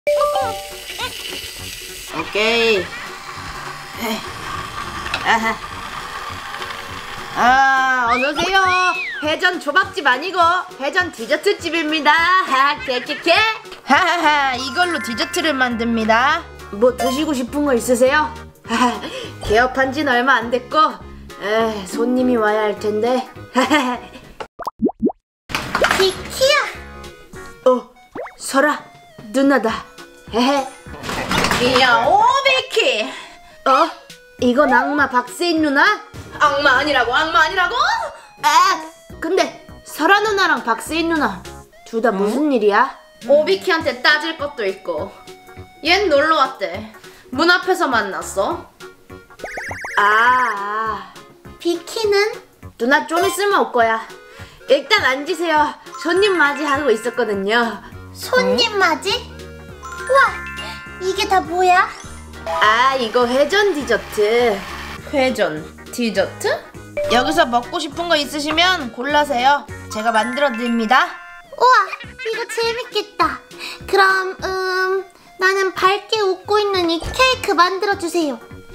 오케이. 어서오세요. 회전 초밥집 아니고 회전 디저트집입니다. 케케케. 하하하, 이걸로 디저트를 만듭니다. 뭐 드시고 싶은 거 있으세요? 개업한 지는 얼마 안 됐고 손님이 와야 할 텐데. 비키야. 설아, 누나다. 야, 오비키. 이건 악마 박세인 누나? 악마 아니라고, 악마 아니라고? 근데 설아 누나랑 박세인 누나 둘 다 무슨 일이야? 오비키한테 따질 것도 있고. 얜 놀러 왔대. 문 앞에서 만났어. 비키는? 누나 좀 있으면 올 거야. 일단 앉으세요. 손님 맞이하고 있었거든요. 손님 맞이? 우와, 이게 다 뭐야? 이거 회전 디저트. 회전 디저트? 여기서 먹고 싶은 거 있으시면 골라세요. 제가 만들어 드립니다. 우와, 이거 재밌겠다. 그럼 나는 밝게 웃고 있는 이 케이크 만들어주세요.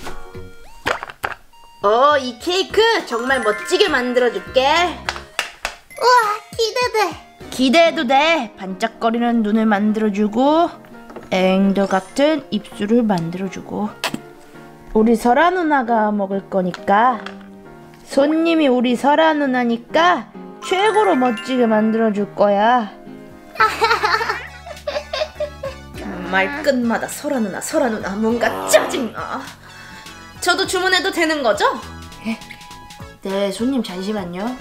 이 케이크 정말 멋지게 만들어줄게. 우와, 기대돼. 기대해도 돼. 반짝거리는 눈을 만들어주고 앵도 같은 입술을 만들어주고. 우리 설아 누나가 먹을 거니까, 손님이 우리 설아 누나니까 최고로 멋지게 만들어줄 거야. 말 끝마다 설아 누나 뭔가 짜증나. 저도 주문해도 되는 거죠? 네, 손님 잠시만요.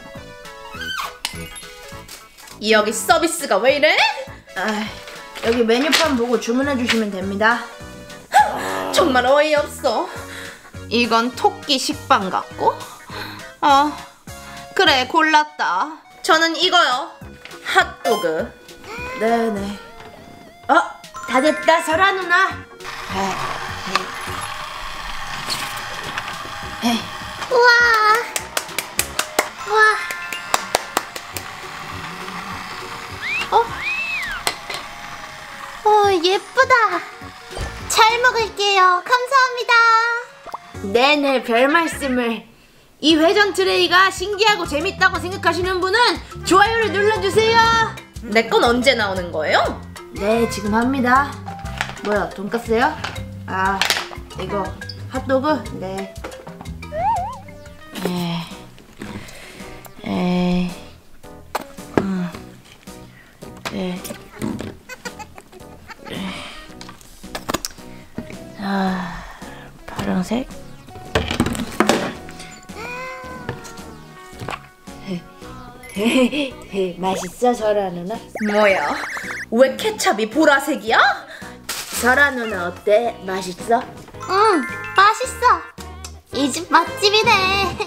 여기 서비스가 왜 이래? 여기 메뉴판 보고 주문해 주시면 됩니다. 정말 어이없어. 이건 토끼 식빵 같고? 그래, 골랐다. 저는 이거요. 핫도그. 네네. 다 됐다, 설아 누나. 우와. 예쁘다. 잘 먹을게요. 감사합니다. 네네, 별 말씀을. 이 회전 트레이가 신기하고 재밌다고 생각하시는 분은 좋아요를 눌러주세요. 내 건 언제 나오는 거예요? 네, 지금 합니다. 뭐야, 돈까스요? 이거 핫도그? 네. 파란색. 맛있어, 설아 누나? 뭐야? 왜 케찹이 보라색이야? 설아 누나 어때? 맛있어? 응, 맛있어. 이 집 맛집이네.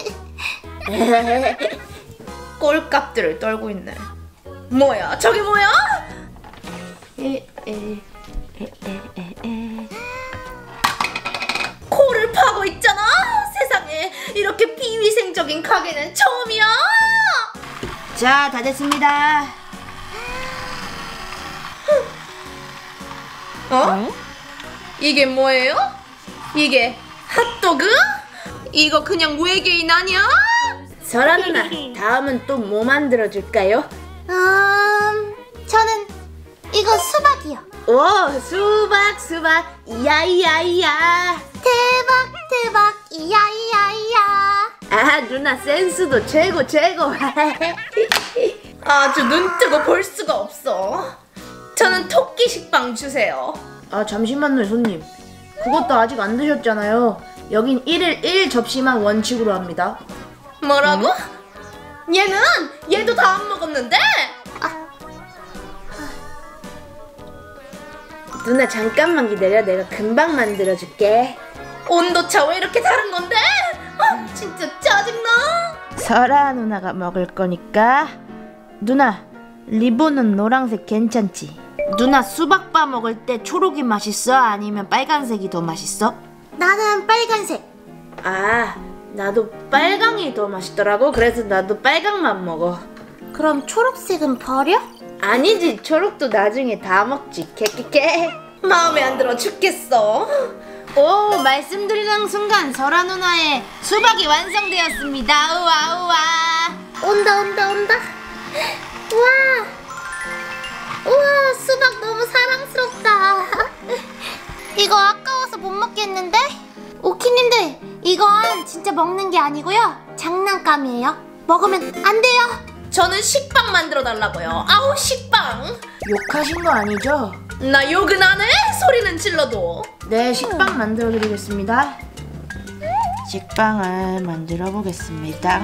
꼴값들을 떨고 있네. 뭐야? 저게 뭐야? 코를 파고 있잖아. 세상에, 이렇게 비위생적인 가게는 처음이야. 자, 다 됐습니다. 이게 뭐예요? 이게 핫도그? 이거 그냥 외계인 아니야? 설아 누나, 다음은 또 뭐 만들어줄까요? 저는 이거 수박이요. 오, 수박, 이야. 대박, 이야. 누나 센스도 최고. 아주 눈 뜨고 볼 수가 없어. 저는 토끼 식빵 주세요. 잠시만요, 손님. 그것도 아직 안 드셨잖아요. 여긴 1일 1접시만 원칙으로 합니다. 뭐라고? 얘도 다 안 먹었는데? 누나 잠깐만 기다려. 내가 금방 만들어줄게. 온도차 왜 이렇게 다른 건데? 진짜 짜증나. 설아 누나가 먹을 거니까. 누나, 리본은 노란색 괜찮지? 누나 수박바 먹을 때 초록이 맛있어? 아니면 빨간색이 더 맛있어? 나는 빨간색. 나도 빨강이 더 맛있더라고. 그래서 나도 빨강만 먹어. 그럼 초록색은 버려? 아니지, 초록도 나중에 다 먹지. 케케케. 마음에 안 들어 죽겠어. 오, 말씀드리는 순간 설아 누나의 수박이 완성되었습니다. 우와 우와. 온다. 우와, 수박 너무 사랑스럽다. 이거 아까워서 못 먹겠는데? 오키님들, 이건 진짜 먹는 게 아니고요, 장난감이에요. 먹으면 안 돼요. 저는 식빵 만들어 달라고요. 아우, 식빵. 욕하신 거 아니죠? 나 욕은 안 해. 소리는 질러도. 네, 식빵 만들어 드리겠습니다. 식빵을 만들어 보겠습니다.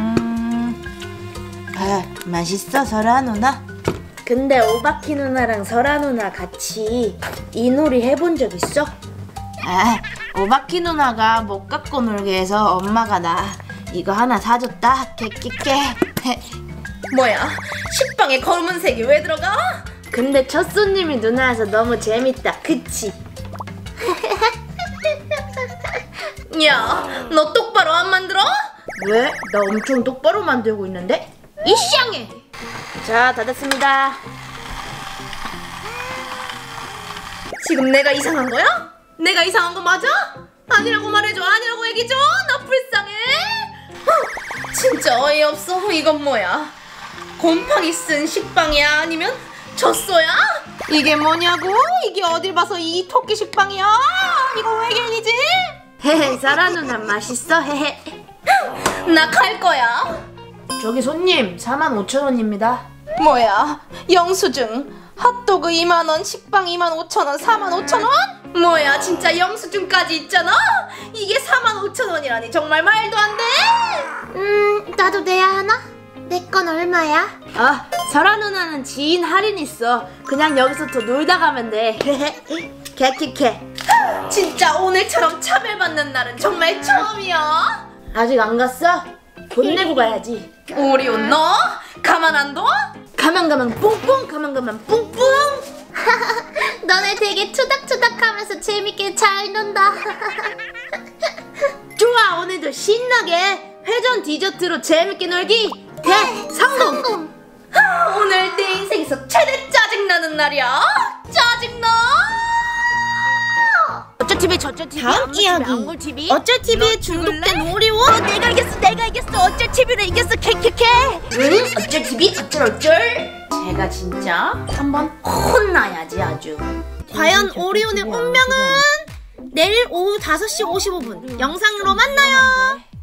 아, 맛있어, 설아 누나? 근데 오바키 누나랑 설아 누나 같이 이 놀이 해본 적 있어? 아, 오바키 누나가 못 갖고 놀게 해서 엄마가 나 이거 하나 사줬다. 깨깨깨. 뭐야, 식빵에 검은색이 왜 들어가? 근데 첫 손님이 누나여서 너무 재밌다. 그치? 야, 너 똑바로 안 만들어? 왜? 나 엄청 똑바로 만들고 있는데? 이쌍해. 자, 다 됐습니다. 지금 내가 이상한 거야? 내가 이상한 거 맞아? 아니라고 말해줘. 아니라고 얘기해줘. 나 불쌍해. 진짜 어이없어. 이건 뭐야? 곰팡이 쓴 식빵이야? 아니면 젖소야? 이게 뭐냐고? 이게 어딜 봐서 이 토끼 식빵이야? 이거 왜 겔리지? 헤헤, 설아 누나 맛있어. 헤헤. 나 갈 거야. 저기 손님, 45,000원입니다. 뭐야, 영수증. 핫도그 2만원, 식빵 25,000원, 45,000원? 뭐야, 진짜 영수증까지 있잖아? 이게 45,000원이라니 정말 말도 안 돼. 나도 내야 하나? 내 건 얼마야? 아, 설아 누나는 지인 할인 있어. 그냥 여기서 더 놀다 가면 돼. 캐캐캐. 진짜 오늘처럼 차별받는 날은 정말 처음이야. 아직 안 갔어? 돈 내고 가야지. 오리온, 너 가만 안 둬? 가만 뿡뿡, 가만 뿡뿡. 너네 되게 투닥투닥하면서 재밌게 잘 논다. 좋아, 오늘도 신나게 회전 디저트로 재밌게 놀기 대성공. 오늘 내 인생에서 최대 짜증나는 날이야. 짜증나. 어쩔 TV 저쩔 TV 다음 이야기. 안골 TV 어쩔 TV에 중독된 오리온. 내가 이겼어. 어쩔 TV로 이겼어. 캐캐캐. 응? 어쩔 TV 어쩔. 제가 진짜 한번 혼나야지 아주. 과연 오리온의 운명은? 내일 오후 5시 55분 영상으로 만나요.